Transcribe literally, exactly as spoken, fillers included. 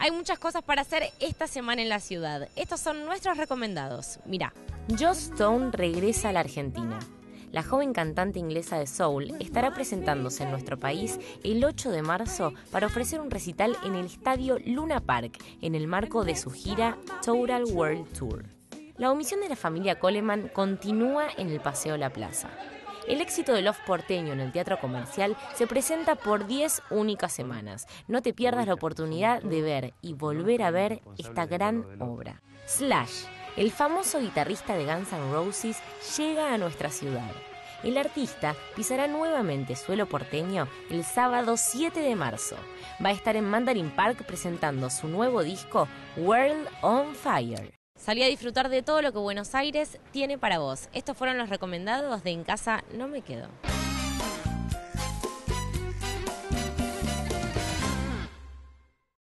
Hay muchas cosas para hacer esta semana en la ciudad. Estos son nuestros recomendados. Mirá. Joss Stone regresa a la Argentina. La joven cantante inglesa de soul estará presentándose en nuestro país el ocho de marzo para ofrecer un recital en el estadio Luna Park, en el marco de su gira Total World Tour. La omisión de la familia Coleman continúa en el Paseo La Plaza. El éxito de Love porteño en el Teatro Comercial se presenta por diez únicas semanas. No te pierdas la oportunidad de ver y volver a ver esta gran obra. Slash, el famoso guitarrista de Guns N' Roses, llega a nuestra ciudad. El artista pisará nuevamente suelo porteño el sábado siete de marzo. Va a estar en Mandarin Park presentando su nuevo disco World on Fire. Salí a disfrutar de todo lo que Buenos Aires tiene para vos. Estos fueron los recomendados de En Casa No Me Quedo.